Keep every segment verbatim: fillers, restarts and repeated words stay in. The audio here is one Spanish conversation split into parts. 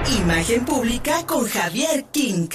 Imagen pública con Javier King.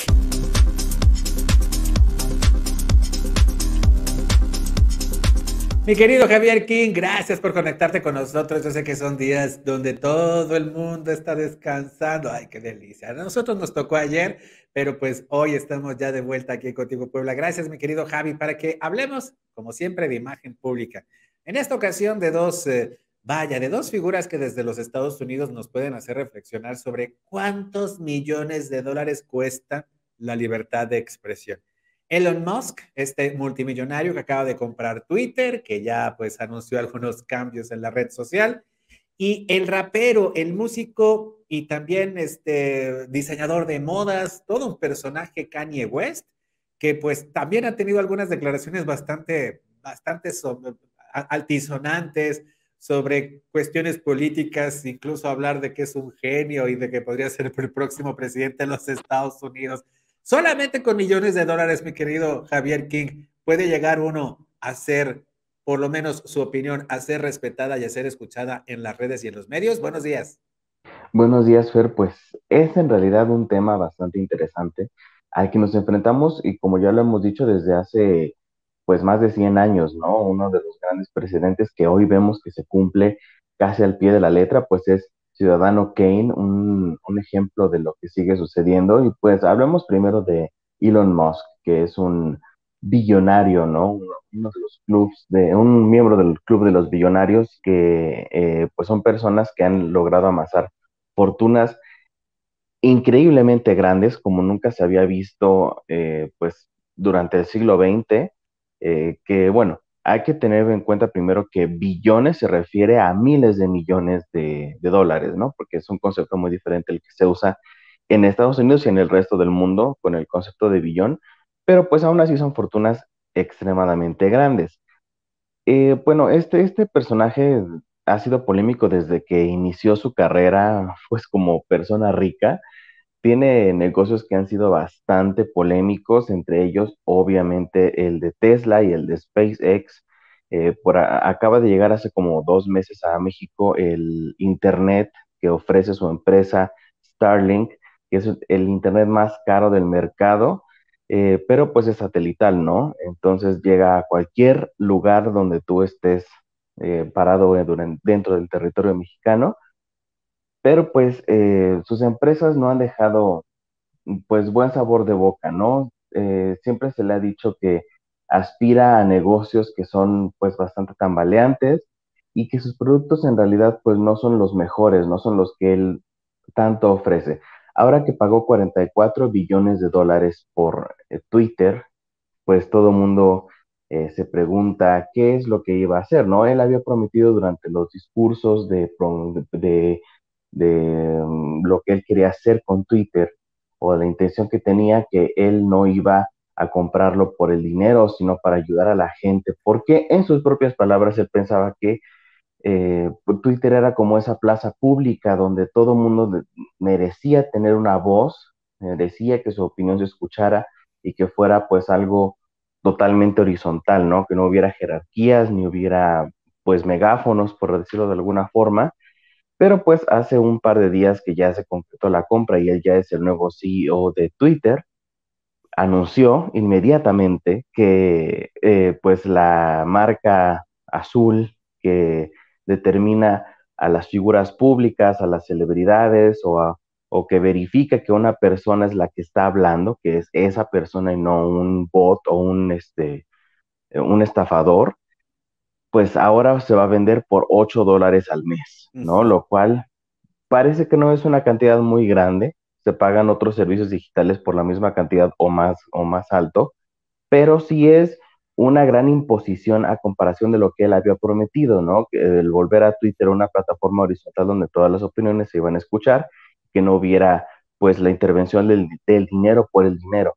Mi querido Javier King, gracias por conectarte con nosotros. Yo sé que son días donde todo el mundo está descansando. Ay, qué delicia. A nosotros nos tocó ayer, pero pues hoy estamos ya de vuelta aquí contigo, Puebla. Gracias, mi querido Javi, para que hablemos, como siempre, de imagen pública. En esta ocasión de dos, eh, vaya, de dos figuras que desde los Estados Unidos nos pueden hacer reflexionar sobre cuántos millones de dólares cuesta la libertad de expresión. Elon Musk, este multimillonario que acaba de comprar Twitter, que ya pues anunció algunos cambios en la red social, y el rapero, el músico y también este diseñador de modas, todo un personaje Kanye West, que pues también ha tenido algunas declaraciones bastante, bastante sobre, altisonantes sobre cuestiones políticas, incluso hablar de que es un genio y de que podría ser el próximo presidente de los Estados Unidos. Solamente con millones de dólares, mi querido Javier King, puede llegar uno a ser, por lo menos su opinión, a ser respetada y a ser escuchada en las redes y en los medios. Buenos días. Buenos días, Fer. Pues es en realidad un tema bastante interesante al que nos enfrentamos y como ya lo hemos dicho desde hace pues más de cien años, ¿no? Uno de los grandes precedentes que hoy vemos que se cumple casi al pie de la letra, pues es Ciudadano Kane, un, un ejemplo de lo que sigue sucediendo. Y pues hablemos primero de Elon Musk, que es un billonario, ¿no? Uno, uno de los clubs, de, un miembro del club de los billonarios que eh, pues son personas que han logrado amasar fortunas increíblemente grandes, como nunca se había visto eh, pues durante el siglo veinte, eh, que bueno, hay que tener en cuenta primero que billones se refiere a miles de millones de, de dólares, ¿no? Porque es un concepto muy diferente el que se usa en Estados Unidos y en el resto del mundo con el concepto de billón, pero pues aún así son fortunas extremadamente grandes. Eh, bueno, este, este personaje ha sido polémico desde que inició su carrera, pues como persona rica. Tiene negocios que han sido bastante polémicos, entre ellos obviamente el de Tesla y el de SpaceX. Eh, por a- acaba de llegar hace como dos meses a México el Internet que ofrece su empresa Starlink, que es el Internet más caro del mercado, eh, pero pues es satelital, ¿no? Entonces llega a cualquier lugar donde tú estés eh, parado eh, duran- dentro del territorio mexicano, pero pues eh, sus empresas no han dejado pues buen sabor de boca, ¿no? Eh, siempre se le ha dicho que aspira a negocios que son pues bastante tambaleantes y que sus productos en realidad pues no son los mejores, no son los que él tanto ofrece. Ahora que pagó cuarenta y cuatro billones de dólares por eh, Twitter, pues todo mundo eh, se pregunta qué es lo que iba a hacer, ¿no? Él había prometido durante los discursos de, prom- de, de um, lo que él quería hacer con Twitter o la intención que tenía, que él no iba a comprarlo por el dinero, sino para ayudar a la gente, porque en sus propias palabras él pensaba que eh, Twitter era como esa plaza pública donde todo mundo de- merecía tener una voz, merecía que su opinión se escuchara y que fuera pues algo totalmente horizontal, ¿no? Que no hubiera jerarquías ni hubiera pues megáfonos, por decirlo de alguna forma. Pero pues hace un par de días que ya se concretó la compra y él ya es el nuevo C E O de Twitter, anunció inmediatamente que eh, pues la marca azul que determina a las figuras públicas, a las celebridades o, a, o que verifica que una persona es la que está hablando, que es esa persona y no un bot o un, este, un estafador, pues ahora se va a vender por ocho dólares al mes, Uh ¿no? -huh. Lo cual parece que no es una cantidad muy grande, se pagan otros servicios digitales por la misma cantidad o más, o más alto, pero sí es una gran imposición a comparación de lo que él había prometido, ¿no? Que el volver a Twitter una plataforma horizontal donde todas las opiniones se iban a escuchar, que no hubiera pues la intervención del, del dinero por el dinero.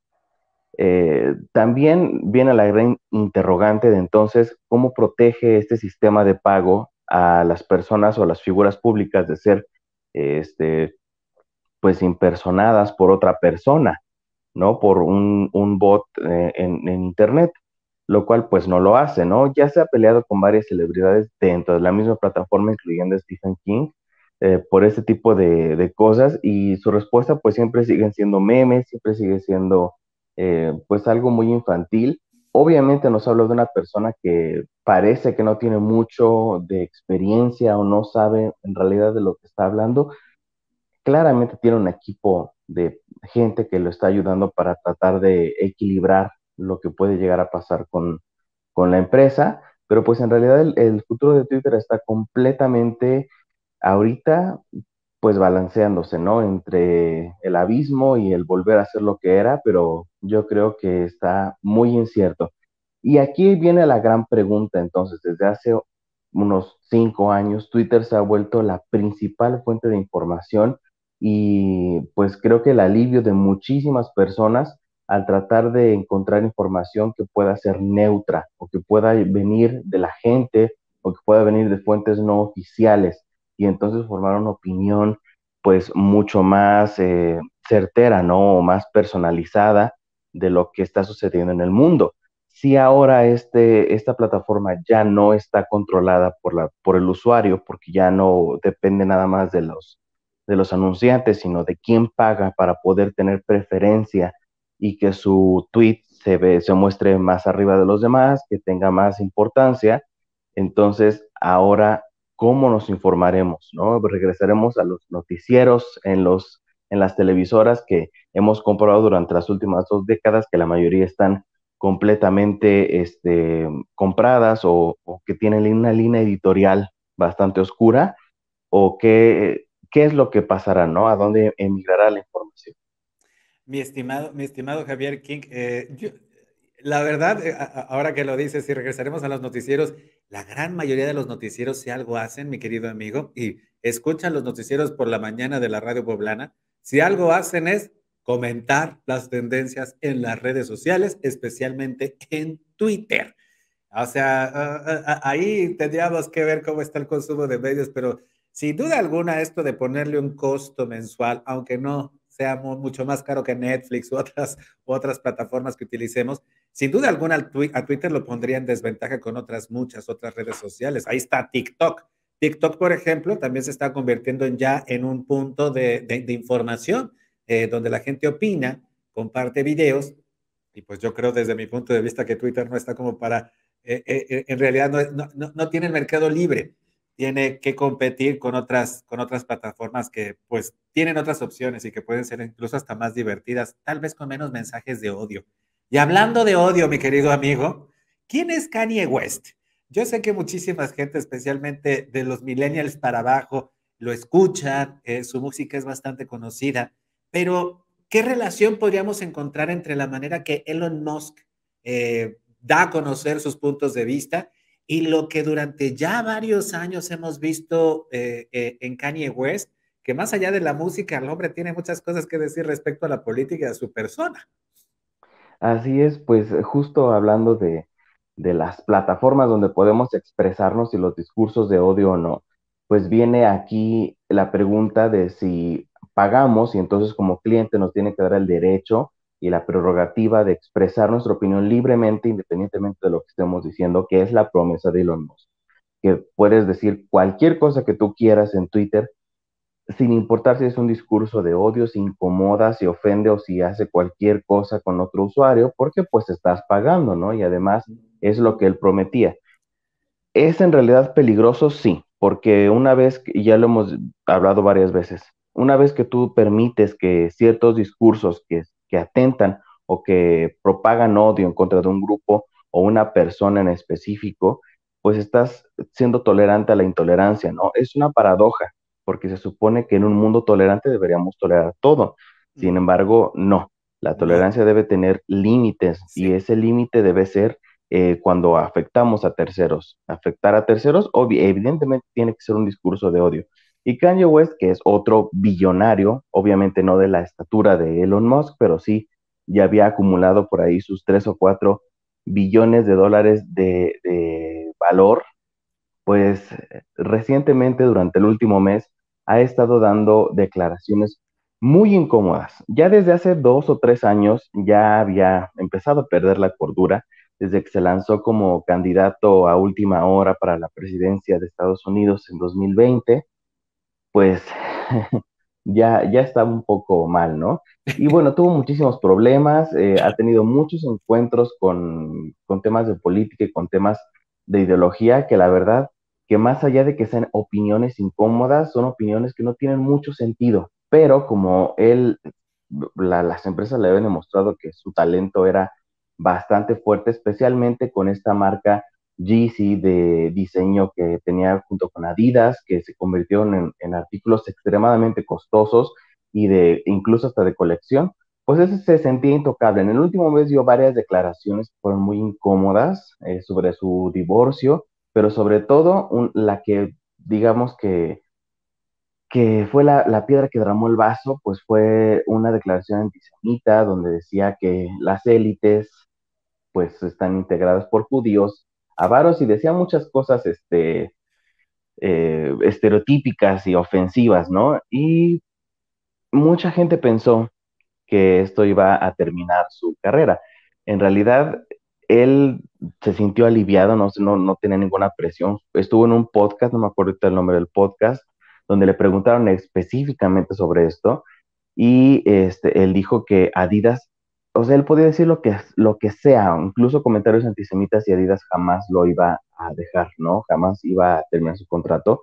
Eh, también viene la gran interrogante de entonces, ¿cómo protege este sistema de pago a las personas o a las figuras públicas de ser este, pues impersonadas por otra persona, ¿no? Por un, un bot eh, en, en Internet, lo cual pues no lo hace, ¿no? Ya se ha peleado con varias celebridades dentro de la misma plataforma, incluyendo a Stephen King. eh, por ese tipo de, de cosas, y su respuesta pues siempre siguen siendo memes, siempre sigue siendo eh, pues algo muy infantil. Obviamente nos habla de una persona que parece que no tiene mucho de experiencia o no sabe en realidad de lo que está hablando. Claramente tiene un equipo de gente que lo está ayudando para tratar de equilibrar lo que puede llegar a pasar con, con la empresa, pero pues en realidad el, el futuro de Twitter está completamente ahorita pues balanceándose, ¿no? Entre el abismo y el volver a ser lo que era, pero yo creo que está muy incierto. Y aquí viene la gran pregunta, entonces, desde hace unos cinco años, Twitter se ha vuelto la principal fuente de información y pues creo que el alivio de muchísimas personas al tratar de encontrar información que pueda ser neutra o que pueda venir de la gente o que pueda venir de fuentes no oficiales y entonces formar una opinión pues mucho más eh, certera, ¿no? O más personalizada de lo que está sucediendo en el mundo. Si ahora este, esta plataforma ya no está controlada por, la, por el usuario, porque ya no depende nada más de los, de los anunciantes, sino de quién paga para poder tener preferencia y que su tweet se, ve, se muestre más arriba de los demás, que tenga más importancia, entonces ahora cómo nos informaremos, ¿no? Regresaremos a los noticieros en, los, en las televisoras que hemos comprado durante las últimas dos décadas, que la mayoría están completamente este, compradas o, o que tienen una línea editorial bastante oscura, o qué, qué es lo que pasará, ¿no? ¿A dónde emigrará la información? Mi estimado, mi estimado Javier King, eh, yo- la verdad, eh, a- a- ahora que lo dices, si regresaremos a los noticieros, la gran mayoría de los noticieros, si algo hacen, mi querido amigo, y escuchan los noticieros por la mañana de la radio poblana, si algo hacen es comentar las tendencias en las redes sociales, especialmente en Twitter. O sea, ah, ah, ah, ahí tendríamos que ver cómo está el consumo de medios, pero sin duda alguna esto de ponerle un costo mensual, aunque no sea mu- mucho más caro que Netflix u otras, u otras plataformas que utilicemos, sin duda alguna al twi- a Twitter lo pondría en desventaja con otras muchas otras redes sociales. Ahí está TikTok. TikTok, por ejemplo, también se está convirtiendo en ya en un punto de, de- de información, eh, donde la gente opina, comparte videos, y pues yo creo desde mi punto de vista que Twitter no está como para eh, eh, en realidad no, no, no, no tiene el mercado libre, tiene que competir con otras, con otras plataformas que pues tienen otras opciones y que pueden ser incluso hasta más divertidas, tal vez con menos mensajes de odio. Y hablando de odio, mi querido amigo, ¿quién es Kanye West? Yo sé que muchísima gente, especialmente de los millennials para abajo, lo escuchan, eh, su música es bastante conocida, pero ¿qué relación podríamos encontrar entre la manera que Elon Musk eh, da a conocer sus puntos de vista y lo que durante ya varios años hemos visto eh, eh, en Kanye West, que más allá de la música, el hombre tiene muchas cosas que decir respecto a la política y a su persona? Así es, pues justo hablando de, de las plataformas donde podemos expresarnos y los discursos de odio o no, pues viene aquí la pregunta de si pagamos y entonces como cliente nos tiene que dar el derecho y la prerrogativa de expresar nuestra opinión libremente, independientemente de lo que estemos diciendo, que es la promesa de Elon Musk, que puedes decir cualquier cosa que tú quieras en Twitter sin importar si es un discurso de odio, si incomoda, si ofende o si hace cualquier cosa con otro usuario, porque pues estás pagando, ¿no? Y además es lo que él prometía. ¿Es en realidad peligroso? Sí, porque una vez, que- y ya lo hemos hablado varias veces, una vez que tú permites que ciertos discursos que, que atentan o que propagan odio en contra de un grupo o una persona en específico, pues estás siendo tolerante a la intolerancia, ¿no? Es una paradoja, porque se supone que en un mundo tolerante deberíamos tolerar todo. Sin Mm, embargo, no. La no, tolerancia debe tener límites y sí. ese límite debe ser eh, cuando afectamos a terceros. Afectar a terceros, obvi- evidentemente tiene que ser un discurso de odio. Y Kanye West, que es otro billonario, obviamente no de la estatura de Elon Musk, pero sí ya había acumulado por ahí sus tres o cuatro billones de dólares de, de valor, pues recientemente, durante el último mes, ha estado dando declaraciones muy incómodas. Ya desde hace dos o tres años ya había empezado a perder la cordura, desde que se lanzó como candidato a última hora para la presidencia de Estados Unidos en dos mil veinte, pues ya, ya está un poco mal, ¿no? Y bueno, tuvo muchísimos problemas, eh, ha tenido muchos encuentros con, con temas de política y con temas de ideología que la verdad, que más allá de que sean opiniones incómodas, son opiniones que no tienen mucho sentido, pero como él, la- las empresas le habían demostrado que su talento era bastante fuerte, especialmente con esta marca Yeezy de diseño que tenía junto con Adidas, que se convirtieron en, en artículos extremadamente costosos y de incluso hasta de colección, pues ese se sentía intocable. En el último mes dio varias declaraciones que fueron muy incómodas eh, sobre su divorcio, pero sobre todo un- la que digamos que, que fue la, la piedra que derramó el vaso, pues fue una declaración antisemita donde decía que las élites pues están integradas por judíos avaros y decía muchas cosas este, eh, estereotípicas y ofensivas, ¿no? Y mucha gente pensó que esto iba a terminar su carrera. En realidad, él se sintió aliviado, no, no, no tenía ninguna presión. Estuvo en un podcast, no me acuerdo ahorita el nombre del podcast, donde le preguntaron específicamente sobre esto y este, él dijo que Adidas, o sea, él podía decir lo que, lo que sea, incluso comentarios antisemitas y Adidas jamás lo iba a dejar, ¿no? Jamás iba a terminar su contrato.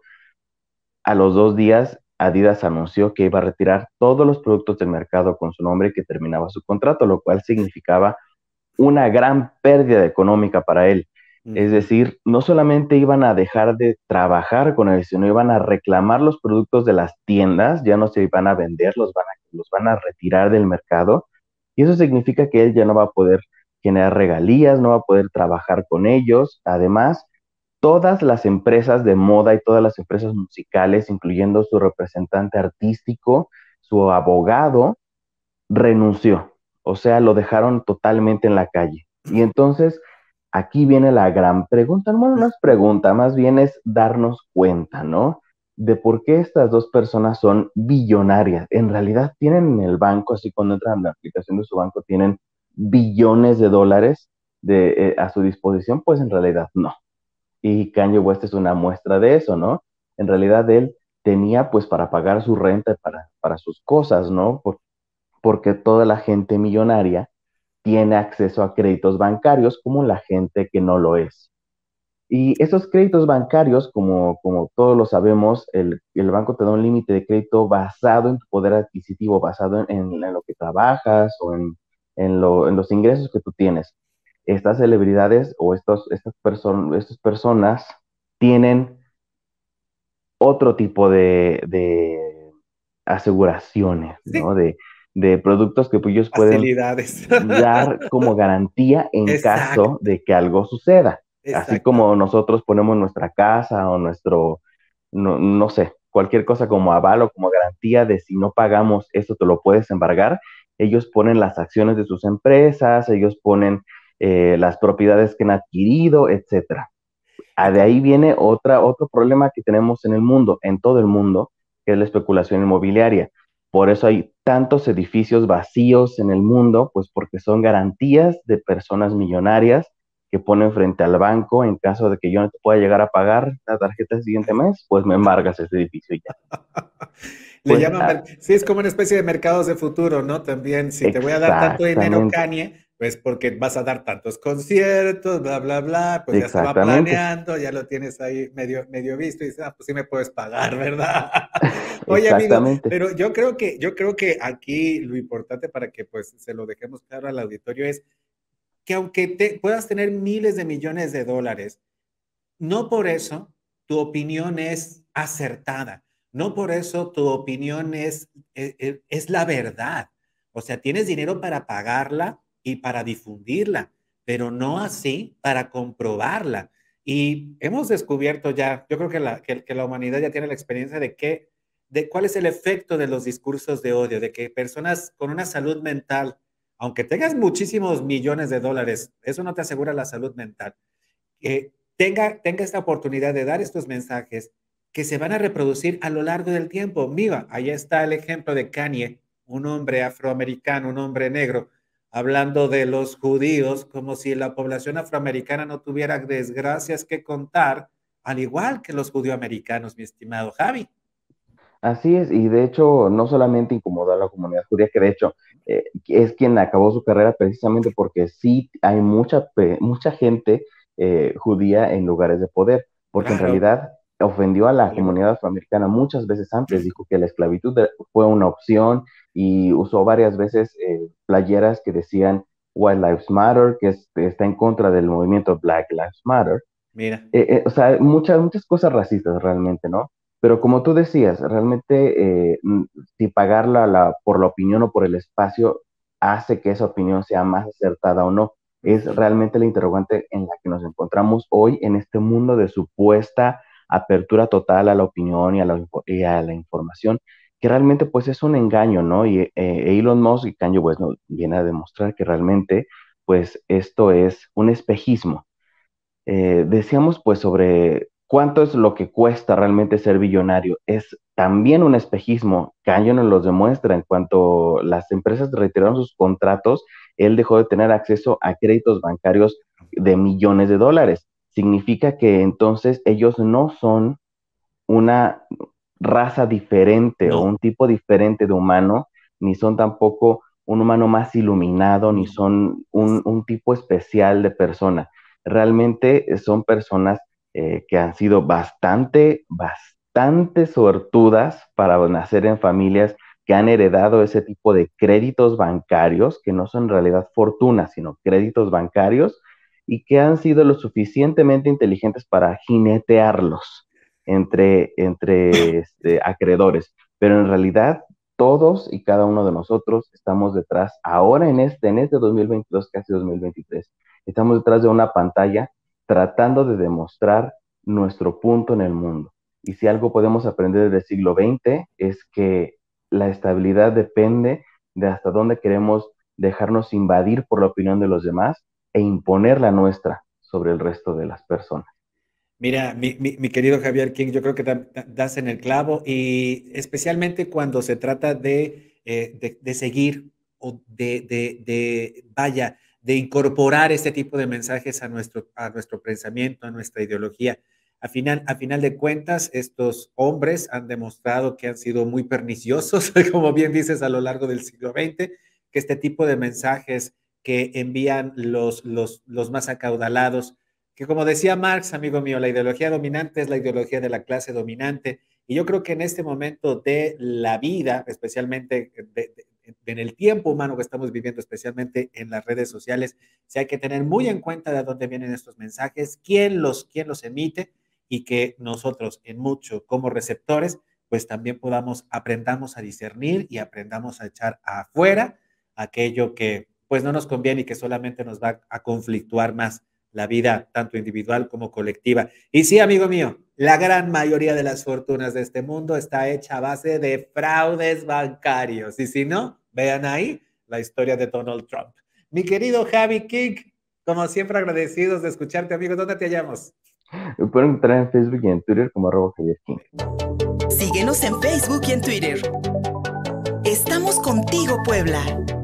A los dos días, Adidas anunció que iba a retirar todos los productos del mercado con su nombre y que terminaba su contrato, lo cual significaba una gran pérdida económica para él. Es Ujú. decir, no solamente iban a dejar de trabajar con él, sino iban a reclamar los productos de las tiendas, ya no se iban a vender, los van a, los van a retirar del mercado. Y eso significa que él ya no va a poder generar regalías, no va a poder trabajar con ellos. Además, todas las empresas de moda y todas las empresas musicales, incluyendo su representante artístico, su abogado, renunció. O sea, lo dejaron totalmente en la calle. Y entonces aquí viene la gran pregunta, bueno, no es pregunta, más bien es darnos cuenta, ¿no? De por qué estas dos personas son billonarias. En realidad tienen en el banco, así cuando entran en la aplicación de su banco, tienen billones de dólares de, eh, a su disposición, pues en realidad no. Y Kanye West es una muestra de eso, ¿no? En realidad él tenía pues para pagar su renta, para, para sus cosas, ¿no? Por, porque toda la gente millonaria tiene acceso a créditos bancarios como la gente que no lo es. Y esos créditos bancarios, como, como todos lo sabemos, el, el banco te da un límite de crédito basado en tu poder adquisitivo, basado en, en, en lo que trabajas o en, en, lo, en, los ingresos que tú tienes. Estas celebridades o estos, estas, person estas personas tienen otro tipo de, de aseguraciones, ¿no? Sí, De, de productos que pues, ellos pueden facilidades. dar como garantía en caso Exacto, de que algo suceda. Así exacto. como nosotros ponemos nuestra casa o nuestro, no, no sé, cualquier cosa como aval o como garantía de si no pagamos eso te lo puedes embargar, ellos ponen las acciones de sus empresas, ellos ponen eh, las propiedades que han adquirido, etcétera. Ah, de Entonces, ahí viene otra, otro problema que tenemos en el mundo, en todo el mundo, que es la especulación inmobiliaria. Por eso hay tantos edificios vacíos en el mundo, pues porque son garantías de personas millonarias que ponen frente al banco en caso de que yo no te pueda llegar a pagar la tarjeta el siguiente mes, pues me embargas ese edificio y ya. le Pues llaman, ah, mer- sí, es como una especie de mercados de futuro, ¿no? También, si te voy a dar tanto dinero, exactamente, Kanye, pues porque vas a dar tantos conciertos, bla, bla, bla, pues ya se va exactamente, planeando, ya lo tienes ahí medio, medio visto y dices, ah, pues sí me puedes pagar, ¿verdad? Oye, amigo, exactamente. pero yo creo que, yo creo que aquí lo importante para que pues se lo dejemos claro al auditorio es que aunque te, puedas tener miles de millones de dólares, no por eso tu opinión es acertada, no por eso tu opinión es, es, es la verdad. O sea, tienes dinero para pagarla y para difundirla, pero no así para comprobarla. Y hemos descubierto ya, yo creo que la, que, que la humanidad ya tiene la experiencia de que, de cuál es el efecto de los discursos de odio, de que personas con una salud mental, aunque tengas muchísimos millones de dólares, eso no te asegura la salud mental. Eh, tenga, tenga esta oportunidad de dar estos mensajes que se van a reproducir a lo largo del tiempo. Mira, ahí está el ejemplo de Kanye, un hombre afroamericano, un hombre negro, hablando de los judíos como si la población afroamericana no tuviera desgracias que contar, al igual que los judioamericanos, mi estimado Javi. Así es, y de hecho no solamente incomodó a la comunidad judía, que de hecho eh, es quien acabó su carrera precisamente porque sí hay mucha, pe- mucha gente eh, judía en lugares de poder, porque en Claro, realidad ofendió a la Hollywood. comunidad afroamericana muchas veces antes, dijo que la esclavitud de- fue una opción y usó varias veces eh, playeras que decían White Lives Matter, que es- está en contra del movimiento Black Lives Matter. Mira, Eh, eh, o sea, muchas, muchas cosas racistas realmente, ¿no? Pero como tú decías, realmente eh, mm, si pagarla la, por la opinión o por el espacio hace que esa opinión sea más acertada o no, es ujú, realmente la interrogante en la que nos encontramos hoy en este mundo de supuesta apertura total a la opinión y a la, info- y a la información, que realmente pues es un engaño, ¿no? Y eh, Elon Musk y Kanye West nos viene a demostrar que realmente pues esto es un espejismo. Eh, decíamos pues sobre cuánto es lo que cuesta realmente ser billonario. Es también un espejismo. Canyon nos los demuestra. En cuanto las empresas retiraron sus contratos, él dejó de tener acceso a créditos bancarios de millones de dólares. Significa que entonces ellos no son una raza diferente o no, un tipo diferente de humano, ni son tampoco un humano más iluminado, ni no. son un, un tipo especial de persona. Realmente eh, son personas eh, que han sido bastante, bastante suertudas para nacer en familias que han heredado ese tipo de créditos bancarios, que no son en realidad fortunas, sino créditos bancarios, y que han sido lo suficientemente inteligentes para jinetearlos entre, entre este, acreedores, pero en realidad todos y cada uno de nosotros estamos detrás, ahora en este, en este dos mil veintidós, casi dos mil veintitrés, estamos detrás de una pantalla tratando de demostrar nuestro punto en el mundo. Y si algo podemos aprender del siglo veinte es que la estabilidad depende de hasta dónde queremos dejarnos invadir por la opinión de los demás e imponer la nuestra sobre el resto de las personas. Mira, mi, mi- mi querido Javier King, yo creo que da- da- das en el clavo y especialmente cuando se trata de, eh, de, de seguir o de, de, de, vaya, de incorporar este tipo de mensajes a nuestro, a nuestro pensamiento, a nuestra ideología. A final, a final de cuentas, estos hombres han demostrado que han sido muy perniciosos, como bien dices, a lo largo del siglo veinte, que este tipo de mensajes que envían los, los, los más acaudalados, que como decía Marx, amigo mío, la ideología dominante es la ideología de la clase dominante. Y yo creo que en este momento de la vida, especialmente de, de, en el tiempo humano que estamos viviendo, especialmente en las redes sociales, sí hay que tener muy en cuenta de dónde vienen estos mensajes, quién los, quién los emite y que nosotros en mucho como receptores, pues también podamos, aprendamos a discernir y aprendamos a echar afuera aquello que pues no nos conviene y que solamente nos va a conflictuar más la vida tanto individual como colectiva. Y sí, amigo mío, la gran mayoría de las fortunas de este mundo está hecha a base de fraudes bancarios. Y si no, vean ahí la historia de Donald Trump. Mi querido Javi King, como siempre agradecidos de escucharte, amigo. ¿Dónde te hallamos? Me pueden encontrar en Facebook y en Twitter como arroba Javier King. Síguenos en Facebook y en Twitter. Estamos contigo, Puebla.